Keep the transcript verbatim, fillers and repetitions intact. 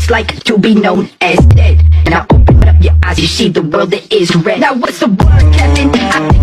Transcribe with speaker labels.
Speaker 1: it's like to be known as dead. Now open up your eyes, you see the world that is red. Now what's the word, Kevin? I think